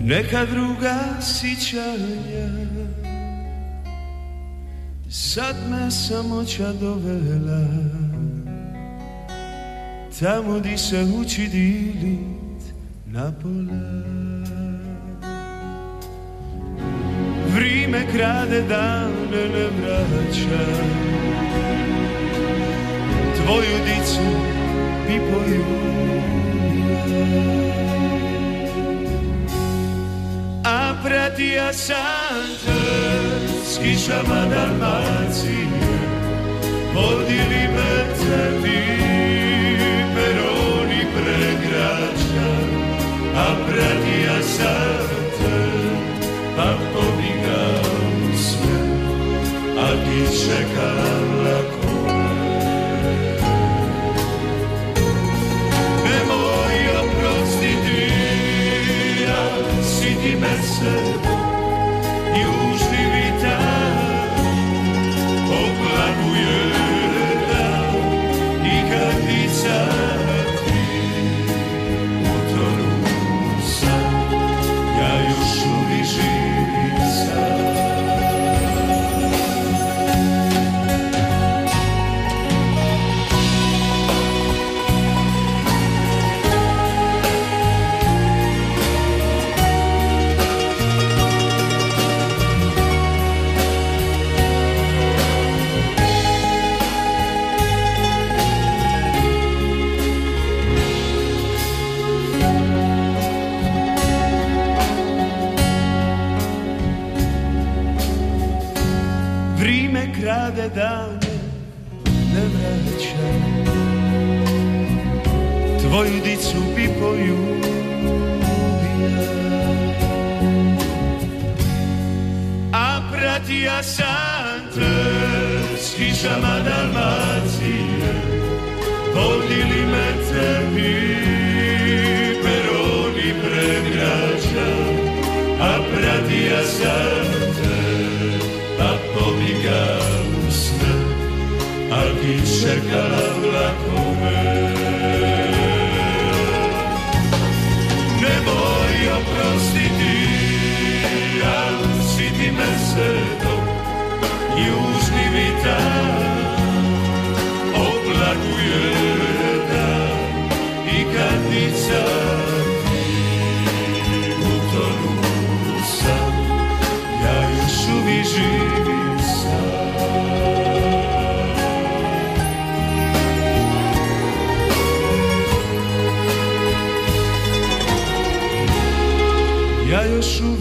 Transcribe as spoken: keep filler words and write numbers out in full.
neka druga sićanja. Sad me samoća dovela tamo di se uči dilit na pola. Vrime krade dane ne vraća, tvoju dicu pipoju. A pratija sam te s kišama Dalmacije, vodili me tebi peroni pregrača. A pratija sam te, pa pobjegao sve, a ti čekala lako me. Nemoj oprostiti, ja si ti mesec, južni vitar oplakuje dan i kad dica ti utonu sam, ja još uvijek živim sam. Krade dane, ne vraća, tvoju dicu pipoju ubija. A pratija sam te s kišama Dalmacije, vodili me tebi peroni pregrača. A pratija sam te, pa pobjegao sve, al ti čekala vlakove. Nemoj oprostiti, al si ti meseto, južni vitar oplakuje dan i kad dica ti utonu sam, ja još uvijek živim sam. Ja još